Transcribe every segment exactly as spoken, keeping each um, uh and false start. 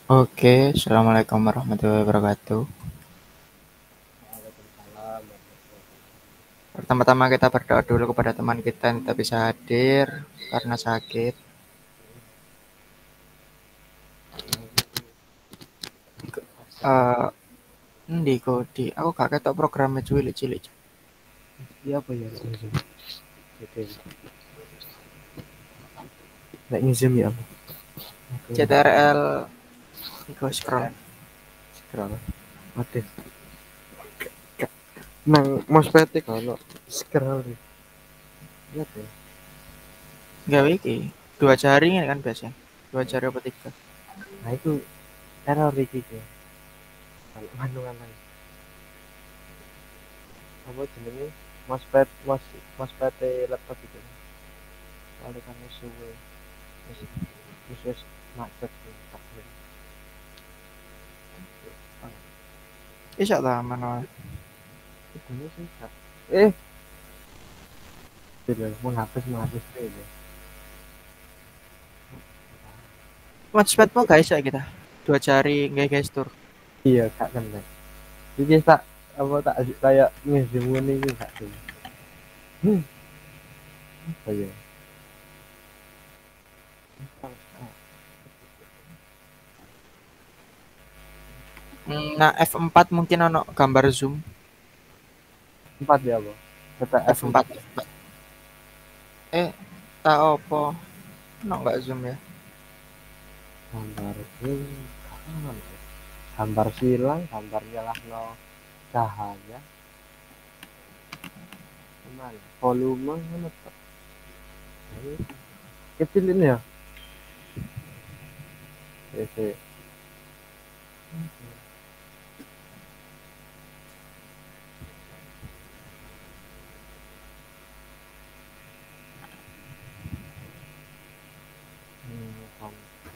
Oke, assalamualaikum warahmatullahi wabarakatuh. Waalaikumsalam. Pertama-tama kita berdoa dulu kepada teman kita yang tidak bisa hadir karena sakit. Eh, Endi kok di aku gak ketok programnya cilik-cilik. Iya apa ya? Oke. Nek ngizim ya apa? C T R L iku scroll. Scroll. Waduh. Nang mousepad kalau scroll. Lihat ya. Gawe iki dua jari kan biasanya. Dua jari apa tiga? Nah itu error iki ya. Kalau manual lagi. Apa jenenge? Mousepad, mouse mousepad laptop itu. Kalau kan suwe. Wis wis wis macet tak. Iso ta manual. Ini sih. Eh, tidak menghapus menghapus itu. Touchpadmu gak iso kita. Dua jari nggak gestur. Iya, kak kena. Jadi tak apa tak kayak ngizim ini itu kak tuh. Hmm. Apa ya? Hmm, Nah, F empat mungkin ono gambar zoom. Empat ya apa? Kata F F empat. empat ya. Eh, tak opo. Ono nggak zoom ya? Gambar ini kanan. Gambar silang, gambar nyalah no cahaya. Kemana? Volume mana tuh? Ini kecil ini ya. Oke. Hmm,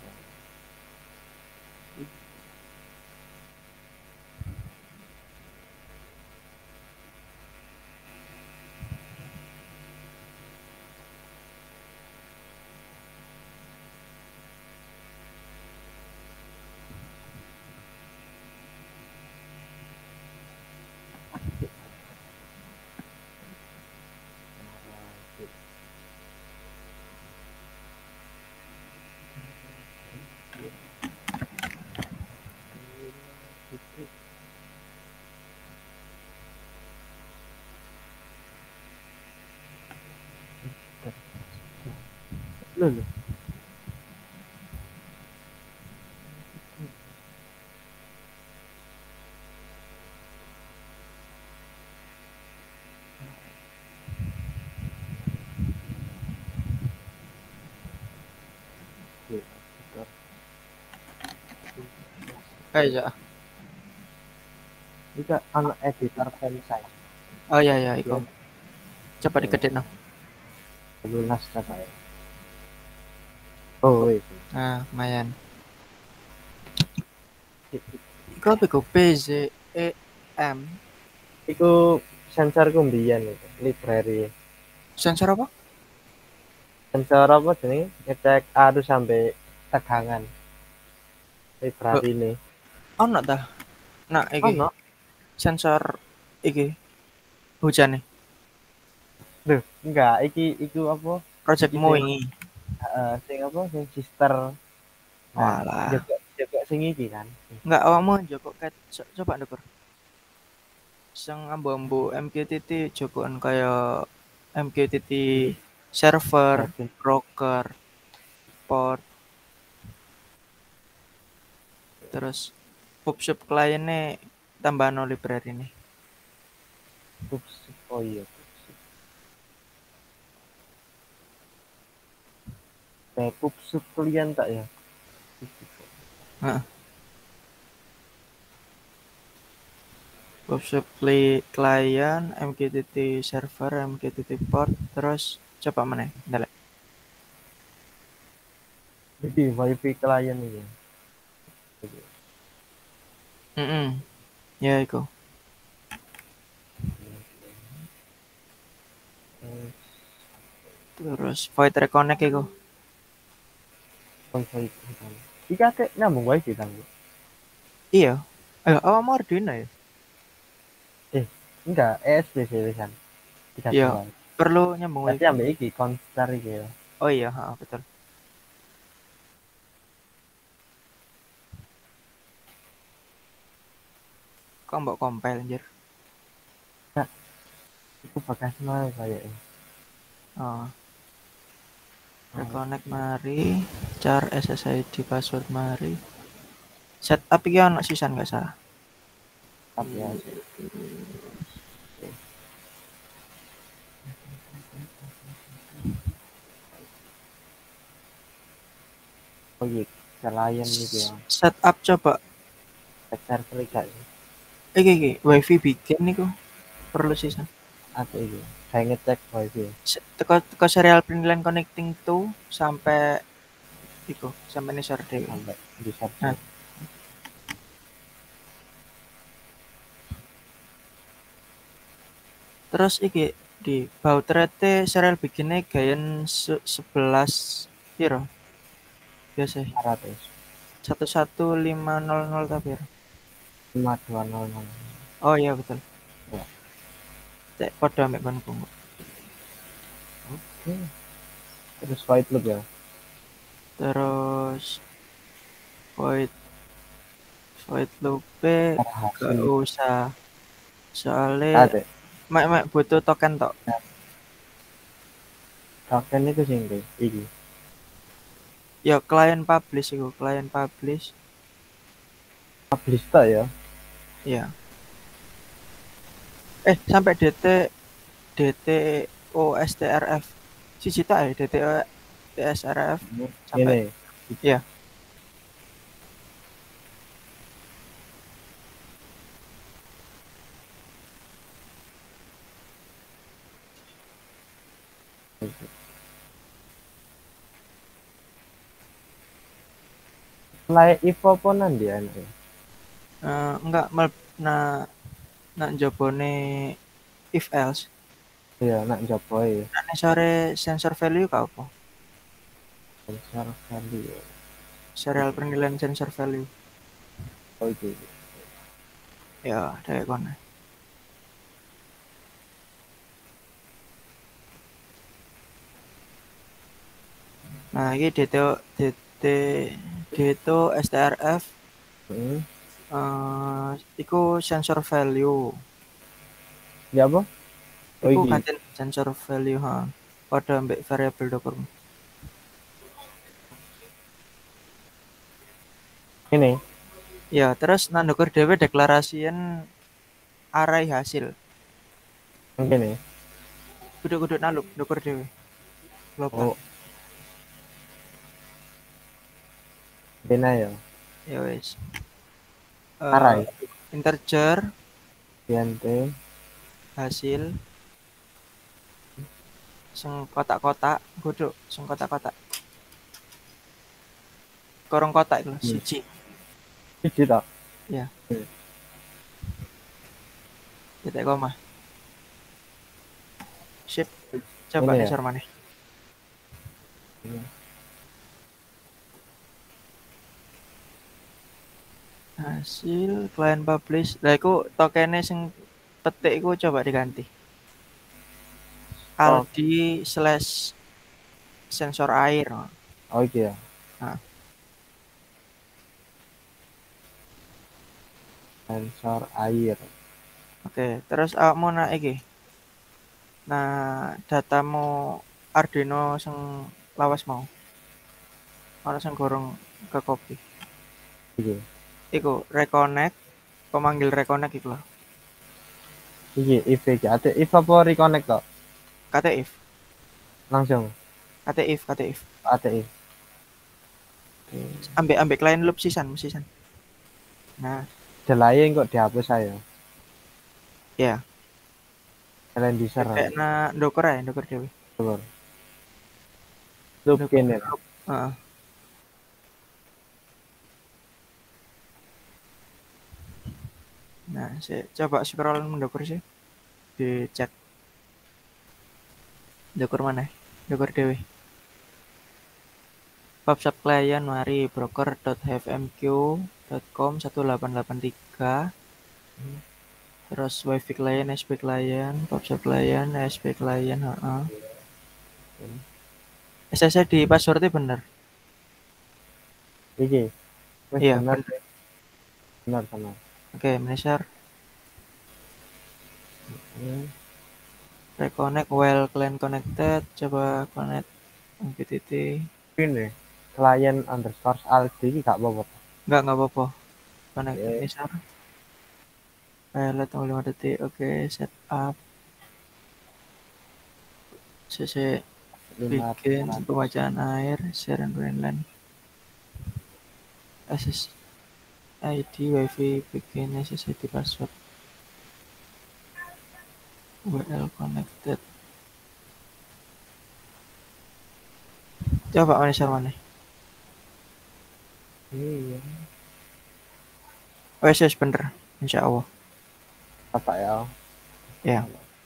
Loh, loh. Oke, bentar. Eh, ya. Ini kan anak editor fansign. Oh iya iya, iku. Ya, Coba ya, diketik no. lunas kata ya. Oh, itu. Nah, lumayan. Iku apa iku? P Z E M. Iku sensor kumbian itu, library. Sensor apa? Sensor apa jenenge? Ngecek arus sampai tegangan. Loh, Library ini. ono ta? Nah, Oh iki no, sensor iki hujan nih. duh, enggak, iki iku apa? Iki Projectmu sing ini. uh, sing apa? Sing sister. Nah, Walah. jaga jaga sing iki kan. Enggak awakmu Joko ket co- coba ndukur. Sing ambu-ambu M Q T T jokoan kaya M Q T T server, Oke, broker, port, terus pubsub kliennya tambah no library nih. Ups. Oh iya. Backup sekalian tak ya? Heeh. Pubsub cli- client, M Q T T server, M Q T T port, terus coba mana? Ndelek. Jadi wifi klien ini. Mm Ya iku. Terus void reconnect iku. Wifi kan. Iki ate nyambung wifi ta. Iya. Eh, awakmu Arduino ya? Eh, enggak, E S P sih wisan. Iya. Dikasih wifi. Perlu nyambung Berarti wifi. ambek iki Constar iki ya. Oh iya, ha, betul. Kok mbok compile anjir. Nah, itu bekas nol kayaknya. Oh. Oh, Reconnect mari, char S S I D password mari. Setup iki ono sisan gak salah. tapi ya. Oh iya, selain gitu ya. Setup coba. Pacar klik sih. Iki iki wifi bikin niku perlu sisan. Atau itu, saya ngecek wifi. Se- Teko teko serial panggilan connecting to sampai iku sampai ini sore dewe. Sampai di search. Nah, terus iki di baut rate serial bikinnya gayen se- sebelas piro biasa seratus. satu satu lima nol nol tapi lima dua nol nol. oh iya betul Ya. cek kode ambek konku. Oke. Terus white loop ya. Terus void void loop gak Hasil. usah soalnya Ada. mak mak butuh token tok. Token itu sih ini. Iki. Ya klien publish iku klien publish Publish tak ya. ya. Eh sampai dt dt ostrf siji tak ya dt ostrf sampai Ini. ya. Layak Evo ponan dia ini. Uh, enggak mel nah nak jabone if else Iya, nak jopo ya. nah sore sensor value kau apa Sensor value. serial penilaian sensor value Oh itu. ya kayak kono. Nah ini dt dt dt strf Hmm. uh, iku sensor value Ya apa? Oh iku iki. ganti sensor value ha pada ambek variabel docker. Ini. Ya terus nang docker dhewe deklarasian array hasil Mungkin ya. kudu-kudu naluk docker dhewe global. Oh. Bena ya. Ya wes Uh, array integer int hasil sing kotak-kotak kudu sing kotak-kotak korong kotak itu hmm. siji siji tak ya hmm. titik koma sip coba nih ya? Mana hmm. hasil client publish lah iku tokennya sing petik iku coba diganti oh. Aldi slash sensor air oh iya nah. Sensor air oke terus awakmu uh, nak iki nah datamu Arduino sing lawas mau ana sing gorong ke copy iki iku reconnect pemanggil reconnect iku lho iki if iki ate if apa reconnect kok kata if langsung kata if kata if ate if ambek ambek client loop sisan sisan nah delaye kok dihapus saya ya kalian diser kayak na docker ya docker dewe docker loop kene heeh nah saya coba scroll mendokur sih dicek docker mana docker dewe PubSub client mari broker.hvmq dot com satu delapan delapan tiga. Hmm. Terus wifi client, S P client, PubSub client, S P client, heeh. Hmm. S S D passwordnya bener. Iki wis Iya bener bener. bener bener. Oke, Manager. Hmm. Reconnect while client connected. Coba connect M Q T T. Ini client underscore aldi iki gak apa-apa. Enggak, enggak apa-apa. Connect Oke. Manager. Pilot tunggu lima detik. Oke, setup. C C lima bikin ratus pembacaan air, share and line. S S I D wifi bikin S S I D password. W L connected. Coba Manager mana? Iya. Oh, yes, bener. Insya Allah. Apa ya? Ya.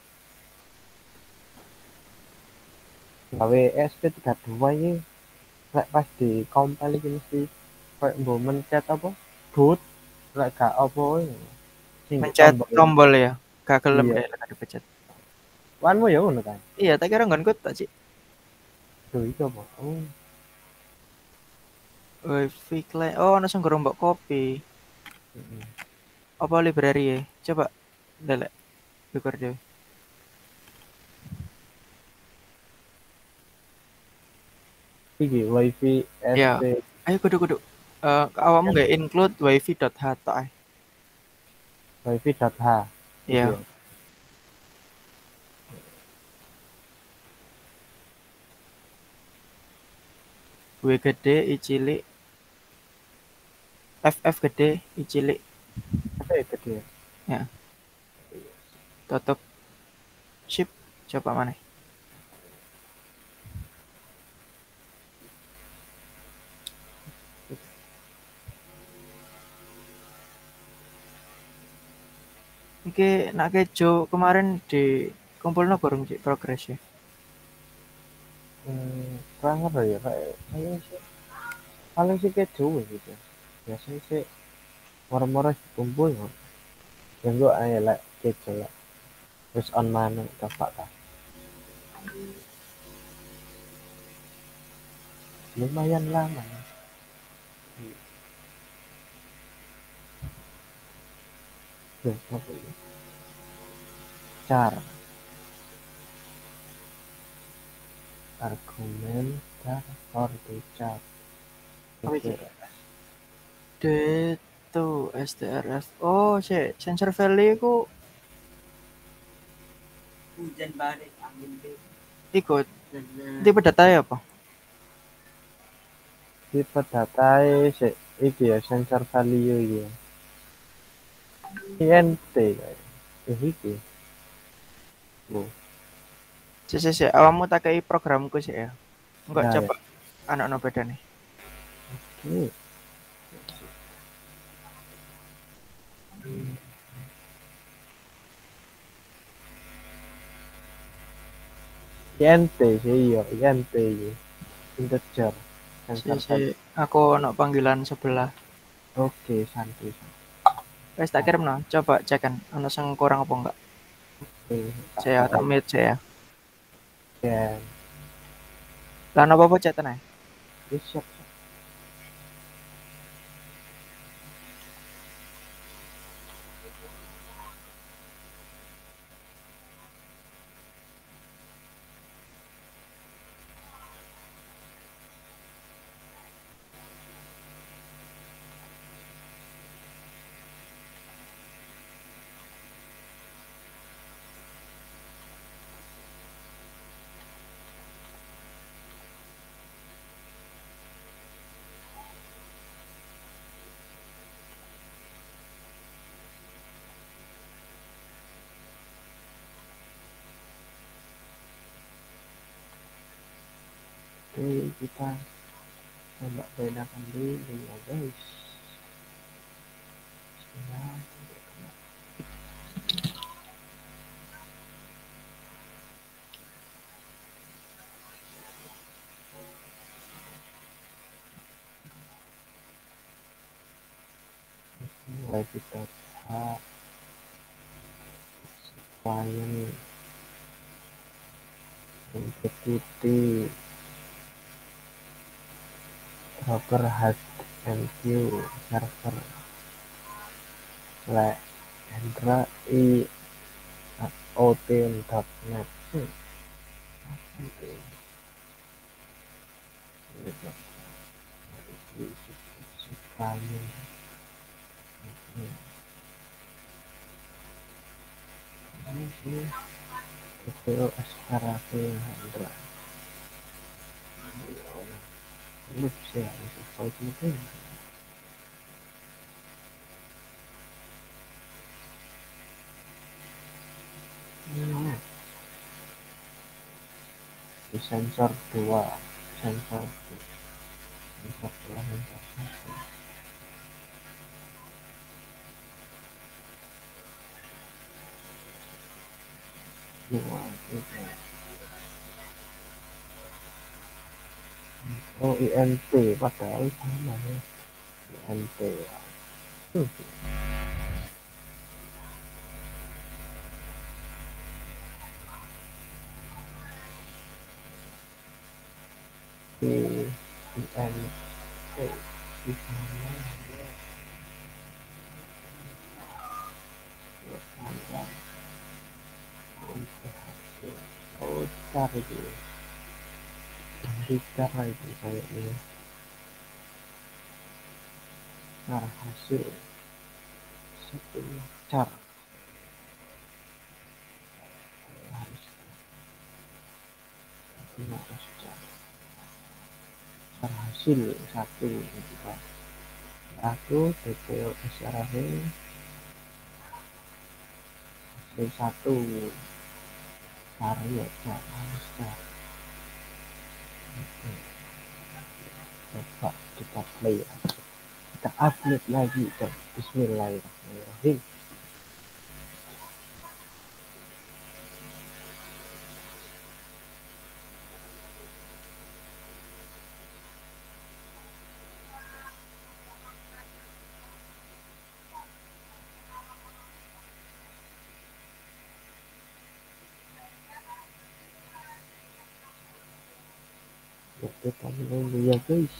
Gawe S P tiga puluh dua ini lek pas di compile iki mesti kayak mbok mencet apa? Boot lek gak apa ini. Sing Mencet tombol. tombol ya. Gak gelem Iya. deh lek dipencet. Wanmu ya ngono kan? Iya, tak kira nggonku tak sih. Duh iki apa? Oh. Wifi client. Oh, ono sing gorong mbok copy. Heeh. Apa library ya? Coba delek. Record dhewe. Iki wifi Ya. S P Ayo kudu-kudu. Eh, awakmu yang nggak include wifi.h tok ae. wifi.h iki Iya. ya. W gede, I cilik. F F gede, I cilik. Apa ya gede ya? Ya. Tutup. Shift. Coba mana? Iki nak kejo kemarin di kumpulno gorong cik progress ya. Hmm, kurang apa ya kayak kayak sih paling sih kayak jauh gitu. Biasanya sih moro-moro dikumpul ya. Yang gue ayo lah kejo lah. Terus on mana coba tak. Lumayan lama. Tuh, apa ya? Cara argumen dar for the chat. Apa Oke. iki? D tuh S T R F. Oh, sih sensor value ku Hujan badai angin ke ikut. dan Tipe data ya apa? Tipe data sih iki ya sensor value ya. I N T kayak. Eh iki. Oh, Si si si, awakmu tak kei programku sih ya. Enggak ya ya. coba anak no beda nih. Ini I N T sih iya, I N T ya. Integer Si sensor si, value. aku no panggilan sebelah. Oke, santai santai. Wes tak kirim no. Coba cek kan, ono sing kurang apa enggak. Oke, tak Saya tak tak mute saya. ya. Lah apa apa cek tenang. Wis siap. Oke, kita coba bedakan dulu ya guys. Bismillah. mulai kita hak klien integrity broker H M Q server slash Hendra i otin dot net hmm. klien ini itu eskarasi Hendra ini bisa bisa itu hmm. Di sensor dua sensor sensor dua sensor satu dua tiga oh I N T padahal sama ya I N T hmm. di I N T di sana oh cari dulu di cara itu kayaknya cara hasil satu cara harus harus cara cara hasil satu gitu aku D P O S R V hasil satu cari ya cara harus cara coba kita play kita upload lagi dan bismillahirrahmanirrahim kita mulai dulu ya guys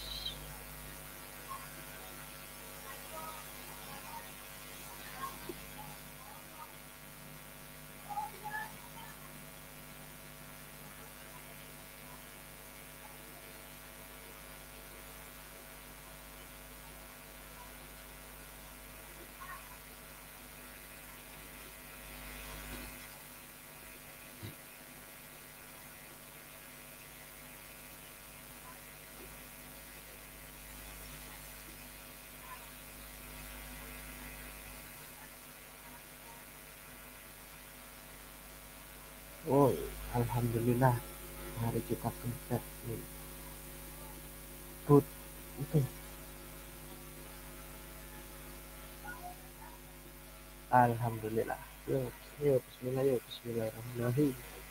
oh alhamdulillah hari kita pencet nih boot itu alhamdulillah yuk yuk bismillah yuk bismillahirrahmanirrahim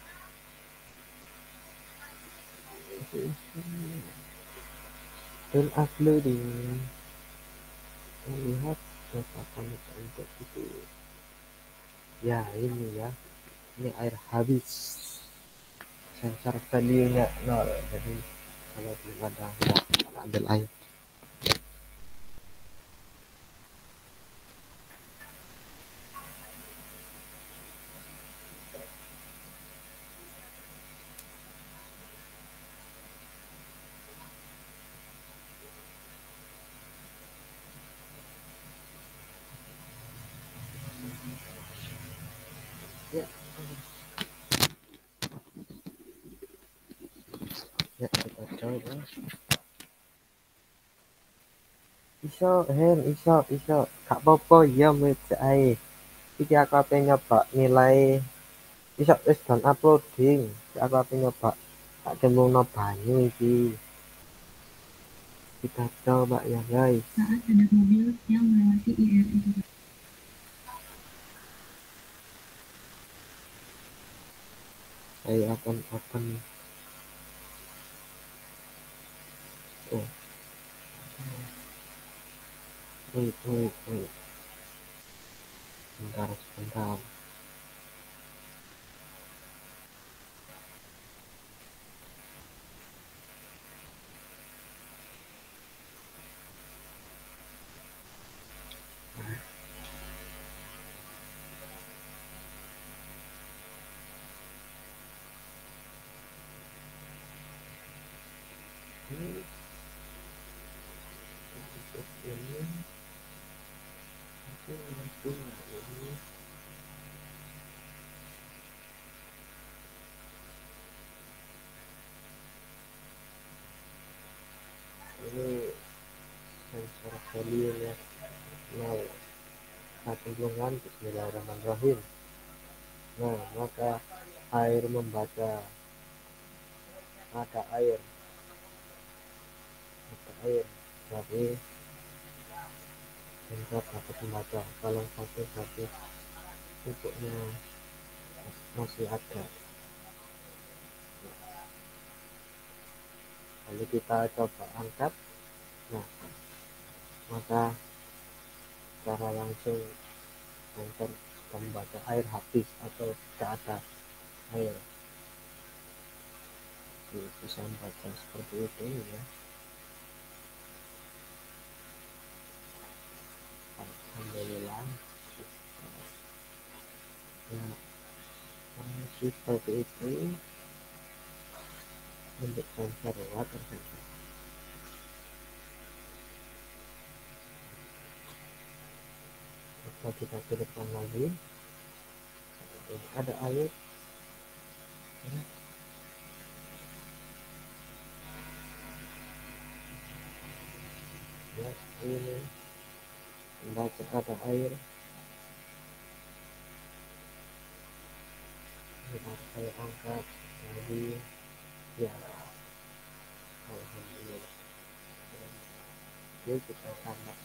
dan uploading melihat data connect untuk itu ya ini ya ini air habis sensor value nya nol jadi kalau belum ada kita ambil air ya ya kita coba iso hen iso iso gak apa-apa ya mecek ae iki aku ape nyoba nilai iso wis dan uploading aku ape nyoba tak cemplungno banyu iki kita coba ya guys saat ada mobil yang melewati I R I saya akan open oh wait wait wait sebentar sebentar. Ini untuk ini itu nanti ini ini sensor volume ya nol satu bulan. Bismillahirrahmanirrahim. Nah, maka air membaca, ada air ada air jadi sensor dapat membaca. Kalau satu berarti pupuknya masih ada. Lalu kita coba angkat. Nah, maka secara langsung sensor sudah membaca air habis atau tidak ada air. Jadi bisa membaca seperti itu ya. Alhamdulillah. Ya, seperti itu untuk sensor water sensor. Maka kita hidupkan lagi. Ada air. Ya, ini membaca ada air. Kita saya angkat lagi. Ya, alhamdulillah. Yuk kita tambah.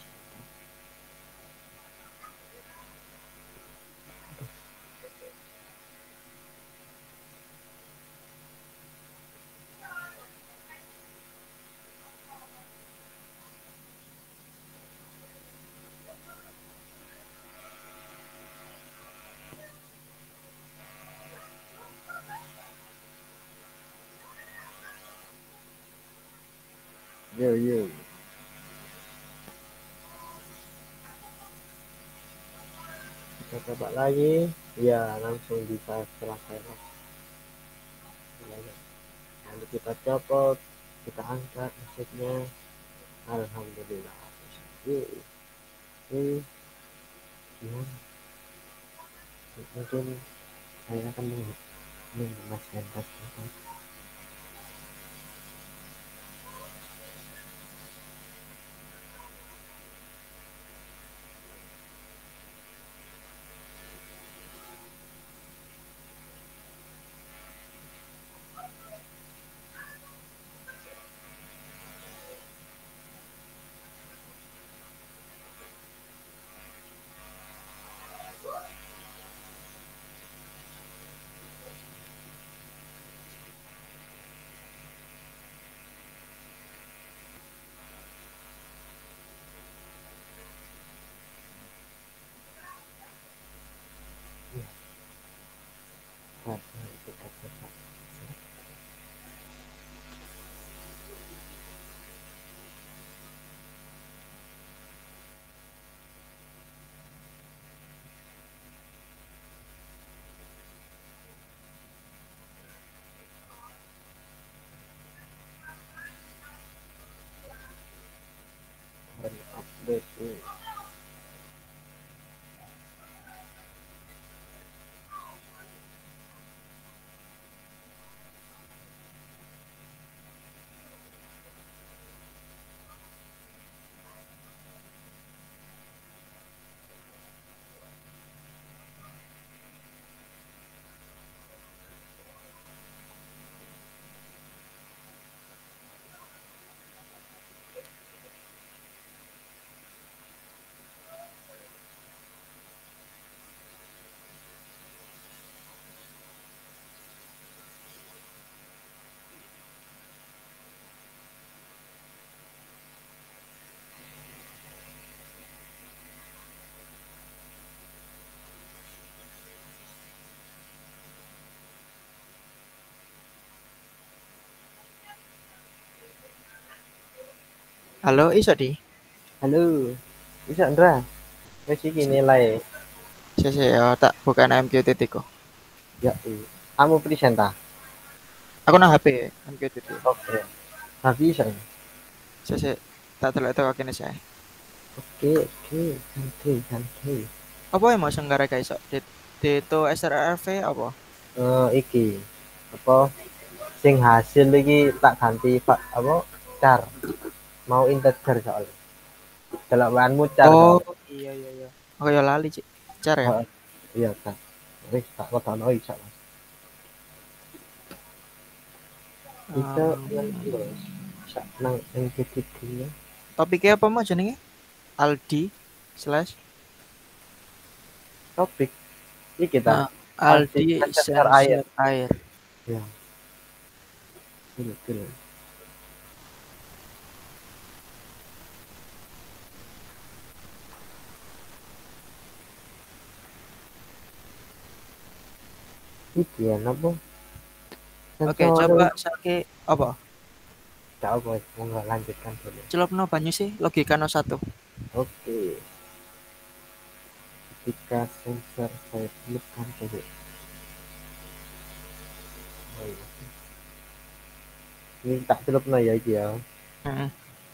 Yo yo. Kita coba lagi. Ya, langsung bisa selesai. Lalu kita copot, kita angkat mesinnya. Alhamdulillah. Ini, ini gimana? Mungkin saya akan mengemaskan tas. Update ini. Halo, iso di? Halo. Bisa Ndra. Wis iki nilai. Sese ya tak bukan M Q T T ko. Ya, iya. Kamu presenta. Aku nang H P M Q T T. Oke. Tapi bisa. Ya? Sese tak delok teko kene saya. Oke, oke. Santai, santai. Apa yang mau senggara guys iso? Deto S R R V apa? Eh iki apa sing hasil iki tak ganti pak apa car mau integer soalnya kalau wanmu car Oh, soalnya iya iya iya. Oh ya lali, Cik. Car ya? oh, iya kan wis tak kotono iso Mas iso nang Um, terus sak nang ing titik ya topiknya apa mau jenenge? Aldi slash topik iki kita nah, aldi Aldi sensor air sensor air. ya betul betul iki ya napa Oke, sensor coba saiki apa? tak apa mau nggak lanjutkan dulu Celupno banyu sih logika no satu. oke ketika sensor saya temukan dulu oh, iya. Ini tak celup ya iki ya. Heeh.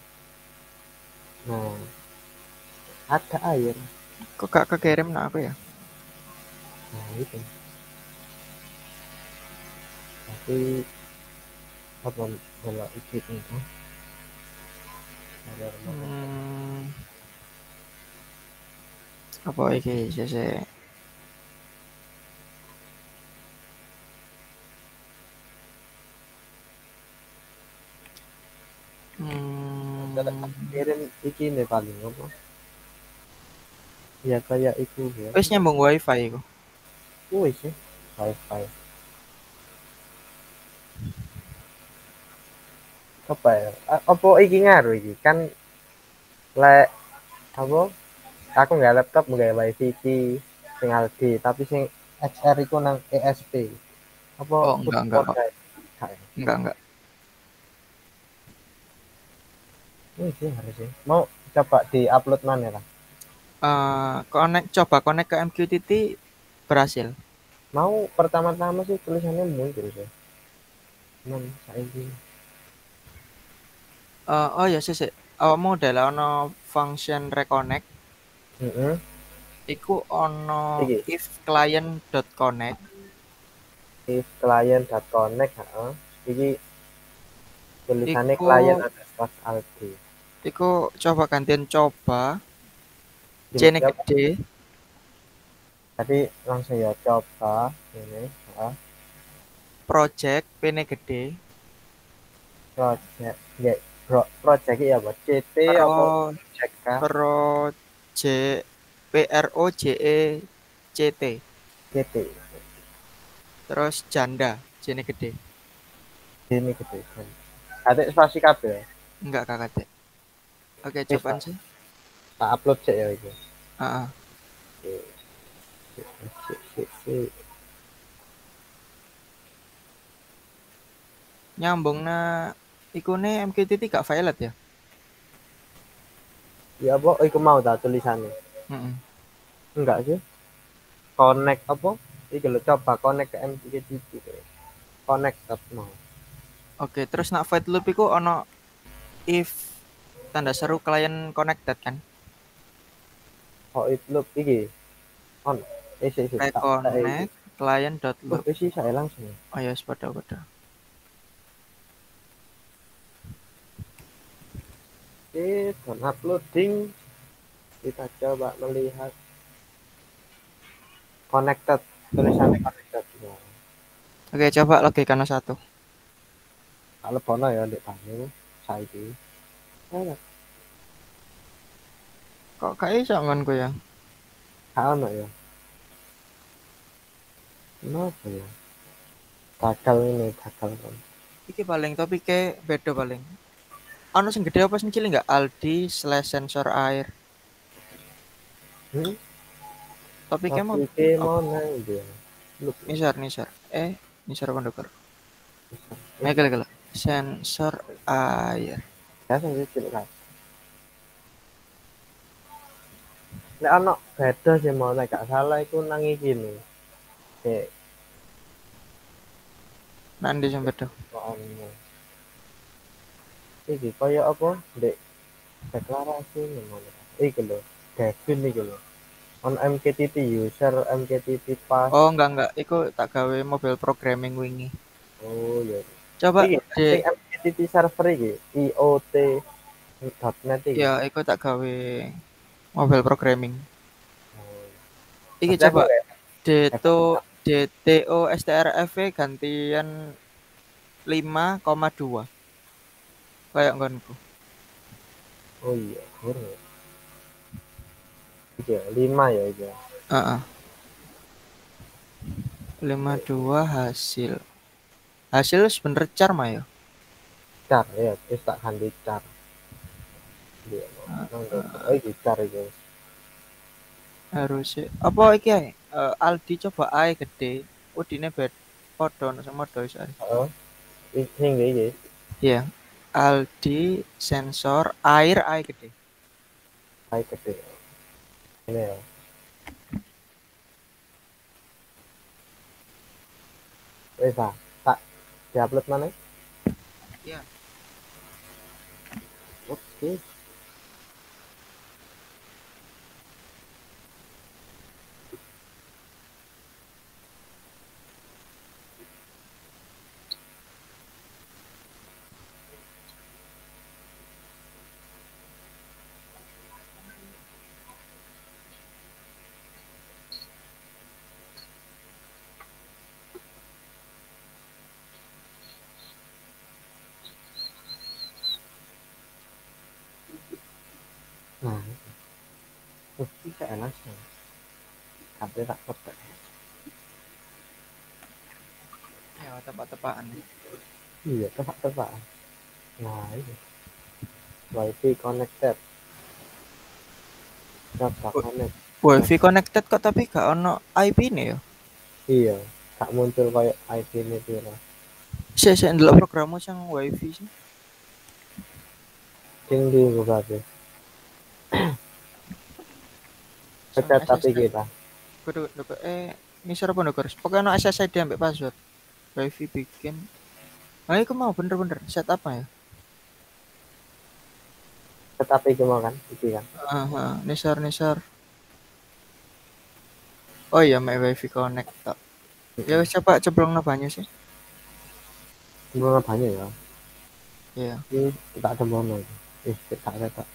Nah, ada air. Kok gak kekirim nak aku ya? Nah, itu. Tapi apa kalau iki itu ada rumah Hmm, apa iki sese? Hmm, kirim iki nih paling apa? Ya kayak itu ya. wis nyambung wifi iku. Wis sih. Wifi. Apa ya? A- Apa iki ngaruh iki? Kan lek apa? Aku nggak laptop nggak wifi iki sing Aldi, tapi sing X R iku nang E S P. Apa Oh, kudu enggak enggak kok. poda? Kayak. Enggak enggak. Ini sih harus sih. Mau coba di-upload mana lah? Eh, connect coba connect ke M Q T T berhasil. Mau pertama-tama sih tulisannya muncul sih. Cuman saiki Eh, oh ya sese. Awakmu adalah ono function reconnect. heeh. Iku ono Iki if client.connect. if client.connect heeh. Iki tulisannya Iku client ada slash aldi. iku coba gantian coba C Gini ne ya, gede tadi langsung ya coba ini heeh. project P ne gede Project nggih, pro, project ya apa? C T apa pro project kah? pro J P R O J E C T C T. terus janda J ne gede Ini gitu kan. Ada spasi kabeh. enggak kakak dek. Oke Wis cobaan tak, sih. tak upload cek ya iki. Ah, ah. Oke. Sik sik sik. Nyambung na iku ne M Q T T gak violet ya. Ya apa iku mau tak tulisannya? Mm-mm. Enggak sih. Connect apa? Iki lho coba connect ke M Q T T. Connect up mau. Oke terus nak void loop iku ono if tanda seru client connected kan Oh itu loop iki. On. Eh sik sik tak tak iki. reconnect client dot Oh, loop. wis saya langsung. Oh ya pada pada. Eh, dan uploading. Kita coba melihat connected tulisannya connected. Nah, Oke coba logika no satu. kalau bono ya ndek panel saiki. Ah, Kok kayak iso ngonku ya. ono ya. Kenapa ya? Gagal ini, gagal kan. Iki paling topiknya beda paling. Ono sing gede apa sing cilik enggak? Aldi slash sensor air. Hmm? Topiknya mau Oke, mau nang dia. Look, nisar nisar. Eh nisar konduktor. eh, Megal gala. Sensor air. ya saya cilik kan. Lek ono beda sih mau nek gak salah iku nang iki lho. Kayak Nanti sing beda. ono. Iki kaya apa? Dek deklarasi ngono. Iki lho, Devin iki lho. On M K T T user M K T T pass. Oh, enggak enggak, iku tak gawe mobile programming wingi. Oh iya. Coba Iki sing Dek, M K T T server iki I O T dot net iki. ya iku tak gawe mobile programming. Oh. Iki Tapi aku coba kayak Deto D T O S T R F E gantian lima koma dua. Kayak nggonku. oh iya, bener. Iki ya, lima ya iki. Heeh. lima puluh dua hasil. Hasil sebenernya car mah ya. Car ya, terus tak ganti car. Iya, nonggo. Oh iki car iki. Harusnya apa iki ae? Eh, Aldi coba ae gede. Udine bed padha nang sing modho iso ae. Heeh. Iki sing iki. Iya. Aldi sensor air ae gede. Hai gede. Ini ya. Wes ah, tak diupload mana? Iya. Oke. Nah, uh, bisa enak sih. Tapi tak petek. Ya tepak-tepakan. Iya, tepak-tepak. Nah, ini. Wi-Fi connected. Data connect. Wifi connected kok tapi gak ono I P-ne ya. Iya, gak muncul kayak I P ini pira. Sik sik ndelok programmu sing wifi sih. Sing di berarti. Pecat tapi kita. Kudu kudu eh misal apa ndukur? Pokoknya ono S S I D ambek password. Wifi bikin. Ah, iku mau bener-bener set apa ya? Tetapi cuma kan, iki kan. Heeh, nisar nisar. Oh iya, my wifi connect tok. Ya wis coba ceblongno banyu sih. Cuma banyak ya. Iya. Ini tak ada mono. Eh, tak ada tak.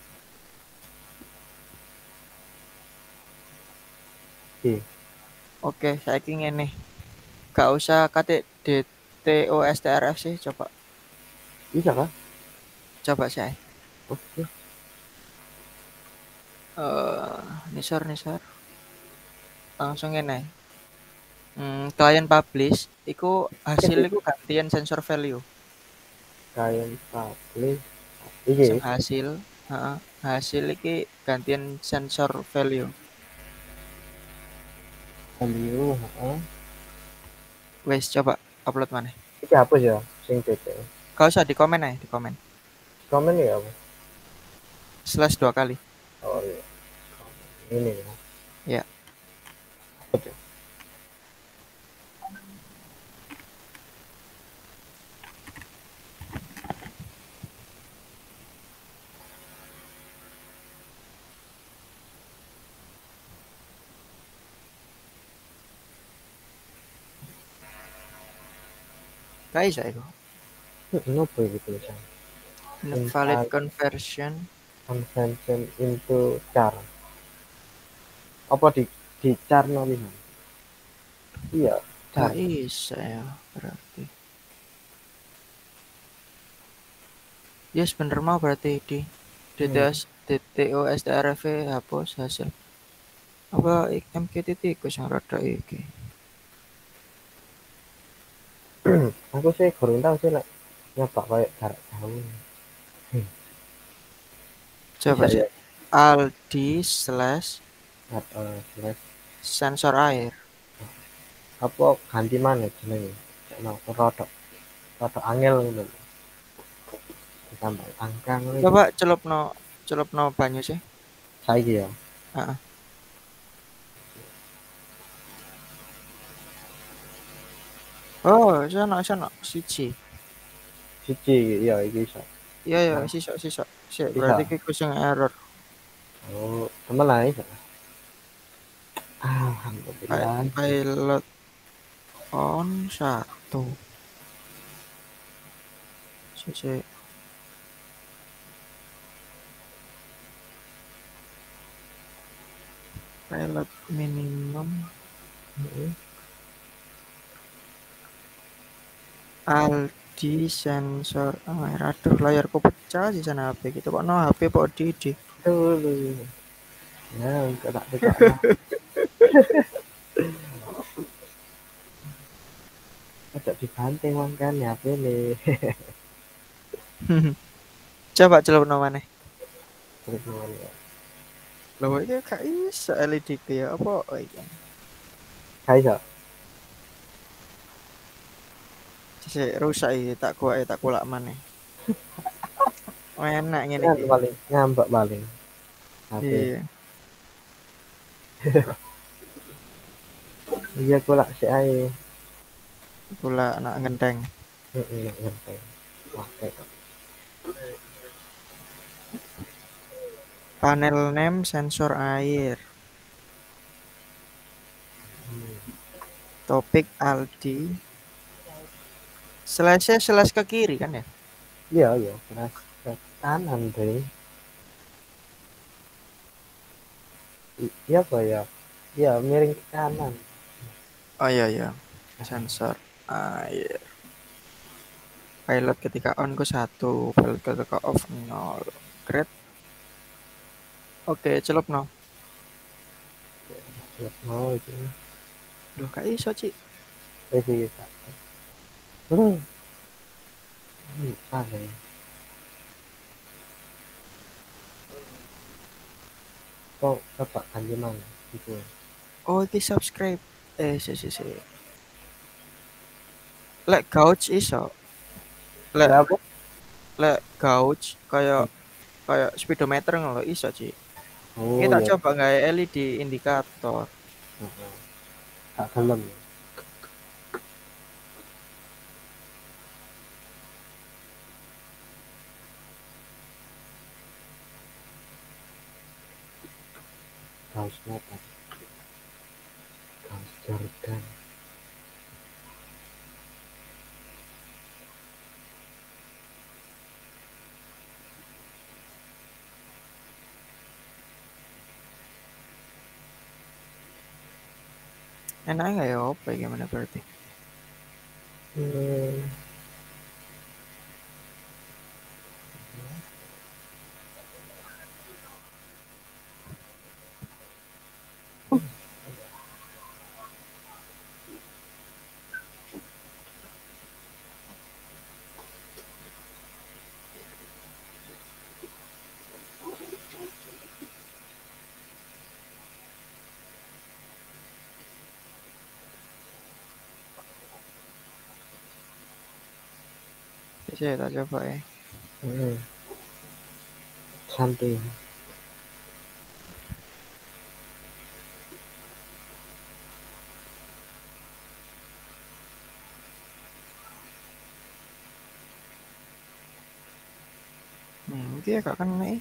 Oke. Oke, saiki ngene. Gak usah kate D T O S T R F sih, coba. Bisa kah? Coba sih. Oke. Eh, nisar nisar. Langsung ngene. Hmm, klien publish iku hasil iku gantian sensor value. Kayak publish. Iki. Sing hasil, heeh, hasil iki gantian sensor value. Value, heeh. Wes coba upload mana? Iki hapus ya, sing D T. Gak usah di komen aja, di komen. Komen ya apa? Slash dua kali. Oh iya. Ini ya. Ya. Oke. Gak bisa itu. Kenapa ini tulisan? Invalid conversion. Conversion into char. Apa di di char nanti? Iya. Gak bisa ya berarti. Yes bener mau berarti di D T S D T O S T R F hapus hasil. Apa M K T T ku sing rada iki. Aku sih kurang tahu sih lek nyoba kayak jarak jauh. Coba sih. Ya? Aldi slash Atau slash sensor air. apa ganti mana jenenge? Nah, rodok rodok angel ngono. Ditambah angka ngono. Coba celupno celupno banyu sih. Saiki ya. Heeh. Oh, sono sono siji. Siji ya iki iso. Iya ya, Nah, sisok sisok. Sik, iso. berarti ki sing error. Oh, temen lah iso. Pi- Alhamdulillah. Pilot on satu. Sik sik. Pilot minimum Heeh. Aldi sensor. Ah, aduh, layarku pecah sih sana H P gitu. Kok no H P kok di di. Tuh. Ya, enggak tak tekokno. Ojo dibanting mangkane H P-ne. Coba celupno maneh. Terus ngono ya. Lho iki gak iso L E D ku ya apa iki. Gak iso. Sik rusak iki tak kuake tak kulak maneh. Oh, enak ngene Kan iki. paling ngambek paling H P. Iya. Iya kulak sik ae. Kulak anak genteng. Heeh, ngerti. Oke. Panel name sensor air. Topik Aldi. Slash slash ke kiri kan ya? Iya, iya, keras ke kanan, Bre. I- Iya apa ya? Iya, miring ke kanan. Oh iya iya. Sensor air. Pilot ketika on ku satu, pilot ketika off nol. Great. Oke, celup no. Ya, mau itu. Duh, gak iso, Ci. Eh, sih, Kak. Hmm, hmm, aneh. Kok Bapak Kanjeman gitu. Oh, iki subscribe. Eh, si si si. Lek gauge iso. Lek Ya apa? lek gauge kayak kayak speedometer ngono lho iso, Ci. Oh, Kita ya. coba gawe L E D indikator. Heeh. Gak gelem. Kaos motor. Kaos Jordan. Enaknya nggak ya apa ya gimana berarti? Hmm. Saya tak coba ya. Hmm. Santai. Hmm, dia gak kena nih.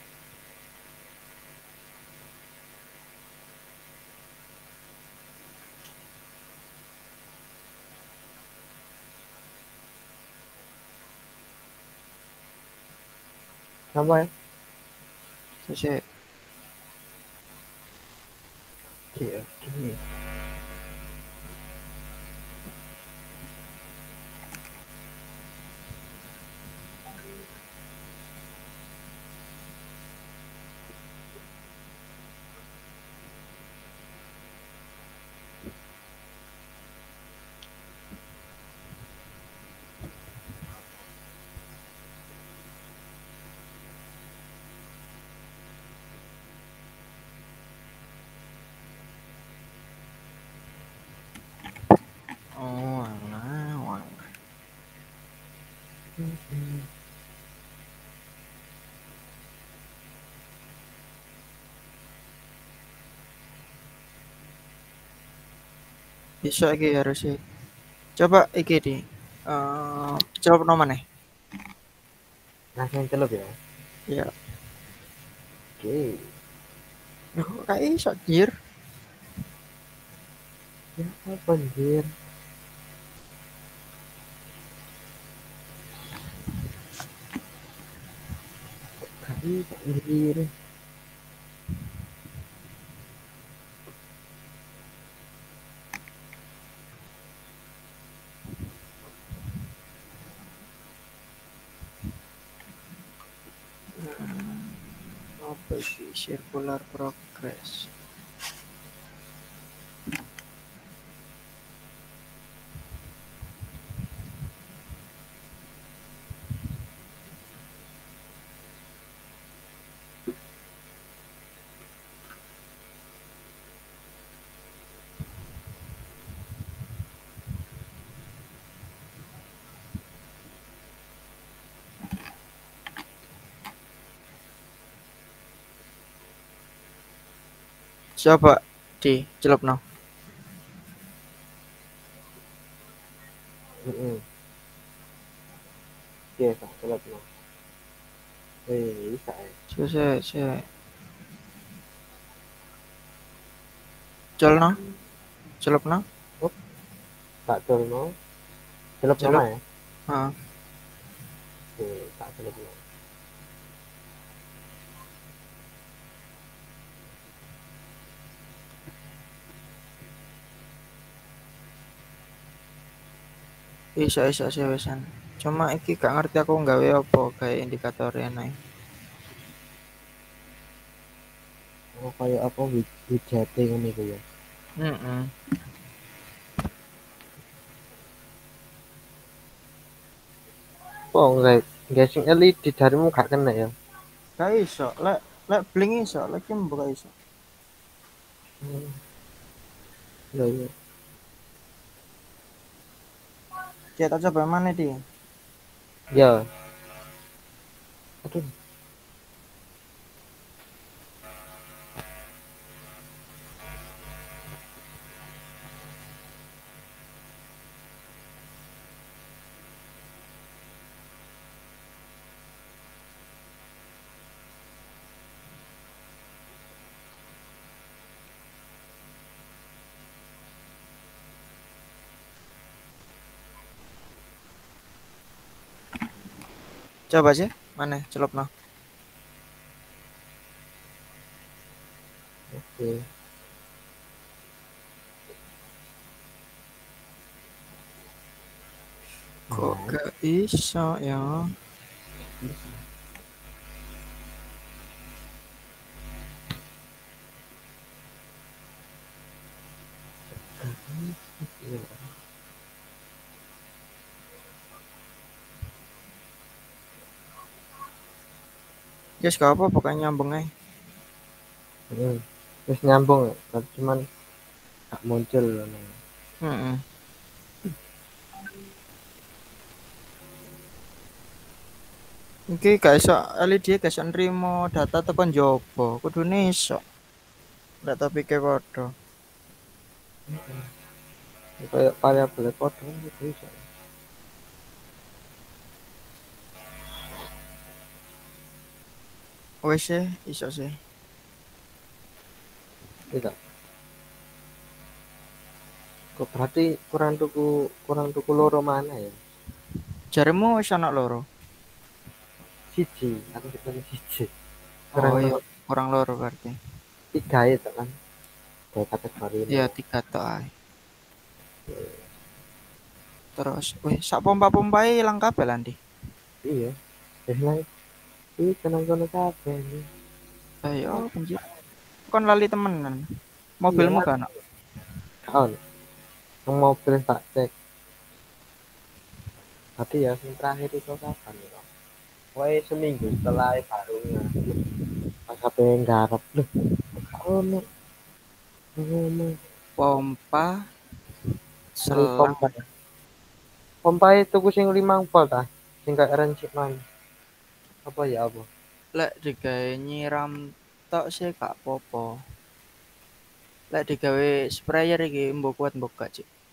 Apa ya? Saya Oke, oke. oh alah, alah. Iso iki harus sih. Coba iki di eh coba nomor nih. Langsung celup ya. Ya, Oke. kok kayak iso jir. Ya apa anjir? Gak bisa anjir. Apa iki circular progress. Coba di celup no. Heeh. Oke, tak celup no. Eh, bisa ya. Susah, susah. Col no, celup no, Oh, tak celup no. Celup celup. nama ya. Ah, Oke, tak celup no. iso iso sih wesan. Cuma iki gak ngerti aku nggawe apa kayak indikator naik. Oh, kayak apa widget ini ku ya. Heeh. Oh, enggak. Gasing L E D jarimu gak kena ya. Gak iso, lek lek bling iso, lek kim buka iso. Hmm. Ya, ya. Kita coba mana di? Ya. Aduh. Coba sih, mana celup no. Oke. Kok Nah, gak iso ya? iya. Yes, gak apa pokoknya nyambung aja. Hmm. Terus nyambung ya, tapi cuman gak muncul loh. Heeh. Iki gak iso L E D gak iso nrimo data tekan njaba, kudune iso. Ndak topike padha. Kayak variabel kode gitu bisa. Wes sih, iso sih. Tidak. Kok berarti kurang tuku kurang tuku loro mana ya? Jaremu wis ana loro. Siji, aku kita siji. Oh Kurang iya, loro. kurang loro berarti. Tiga itu kan. Kayak kategori ini. Iya, tiga tok ae. Terus, wih, sak pompa-pompae ilang kabeh lah ndi. Iya. Terus lagi, ih tenang kono kabeh ini. Ayo, penjir. Kon lali temenan. Iya Mobilmu lah. kan? Kawan, mobil tak cek. Tapi ya yang terakhir itu kapan ya? Wah seminggu setelah barunya. Pas H P nggarap loh. Oh no. Ngomong Pompa cari selang pompa. Pompa itu sing limang volt ah. Sing gak range man. Apa ya apa? lek digawe nyiram tok sih gak apa-apa. Lek digawe sprayer iki mbok kuat mbok gak, Cik.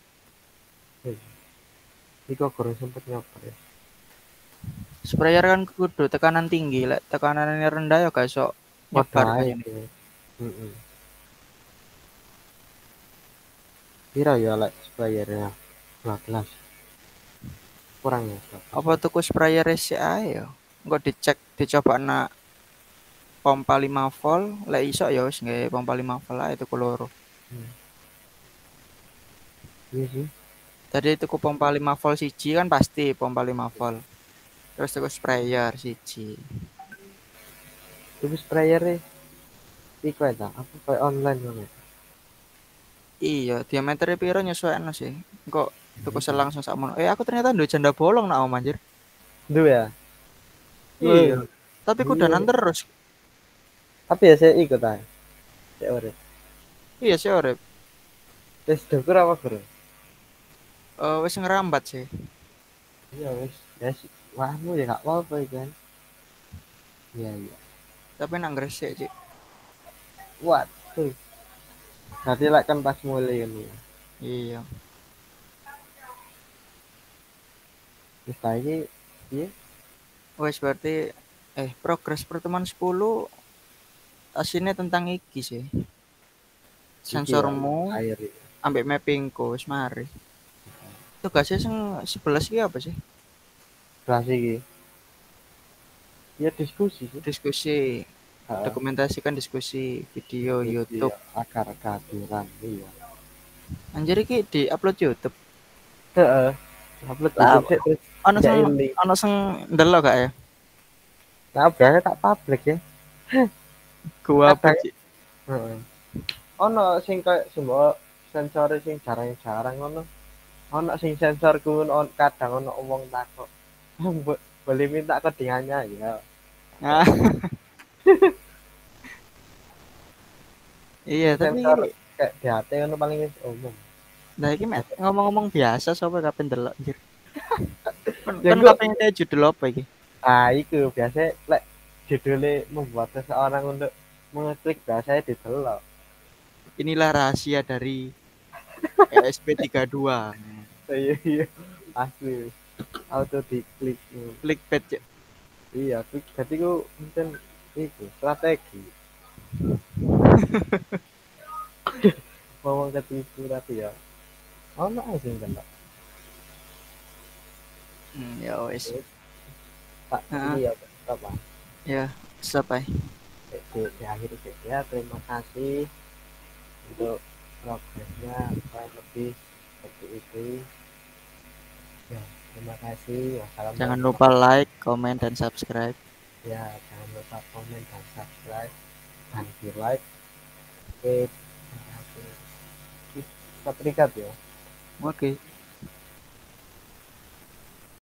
Iya. Iku kurang sempet nyoper ya. Sprayer kan kudu tekanan tinggi, lek tekanannya rendah ya gak iso nyebar Padha ae banyune. sih. Heeh. Pira ya lek sprayernya dua belas. Kurang ya dua belas. Apa tuku sprayer sik ae ya? Engko dicek dicoba nak pompa lima volt, lek iso ya wis nggawe pompa lima volt ae tuku loro. Hmm. Iya sih. Tadi tuku pompa lima volt siji kan pasti pompa lima volt. Terus tuku sprayer siji. Tuku sprayer e iku ta, apa kayak online ngono. Iya, diameternya piro nyesuaikan sih. Kok tuku selang langsung sakmono. Eh aku ternyata nduk janda bolong nak om anjir. Duh ya. Iya. Woi, Tapi iya. kudanan terus. Tapi ya saya ikut aja. Saya urip. Iya sih urip. Wis dukur apa guru? Eh wis ngerambat sih. Iya wis. Ya sih. Wahmu ya gak apa-apa iku kan. Iya iya. Tapi nak gresik sih. Waduh. Berarti lek kan pas mulai ini. Iya. Wis ta iki piye? Wes berarti eh progres pertemuan sepuluh aslinya tentang iki sih. Iki ya Sensormu air iki. ambek mappingku wis mari. Tugasnya sing sebelas iki apa sih? Kelas iki. Ya diskusi sih. Diskusi, Heeh. dokumentasikan diskusi video Diskusi YouTube. ya akar kehadiran iya. Anjir iki di-upload YouTube. Heeh. Upload Lah, YouTube sih terus ana gak sing eling. ana sing ndelok gak ya? Nah, biasanya tak publik ya. Gua apa Kadang sih? heeh. Ono sing kayak semua sensor sing jarang-jarang ono. Ono sing sensor ku on kadang ono wong takok. Bo- Boleh minta kodingannya ya. Ah, iya, Sing tapi sensor kayak D H T ono paling wis umum. nah iki mek ngomong-ngomong biasa sapa kapan delok anjir. Kan Ya kan engko katanya teh judul apa iki? ah iku biasa lek judulnya membuat seseorang untuk mengeklik biasanya didelok. Inilah rahasia dari E S P tiga puluh dua. Iya iya asli auto diklik. Clickbait, Cuk. Iya, klik berarti ku mungkin iku strategi. Ngomong ketipu tapi ya. Ono ae sing delok. Hmm, ya wis. Pak Heeh, ini ya apa? ya, sampai. Di, di akhir sih ya terima kasih untuk progresnya kurang lebih seperti itu. Ya, terima kasih. Jangan Wassalamualaikum. lupa like, comment, dan subscribe. Ya, jangan lupa komen dan subscribe dan di like. Oke, terima kasih. Kita terikat ya. Oke.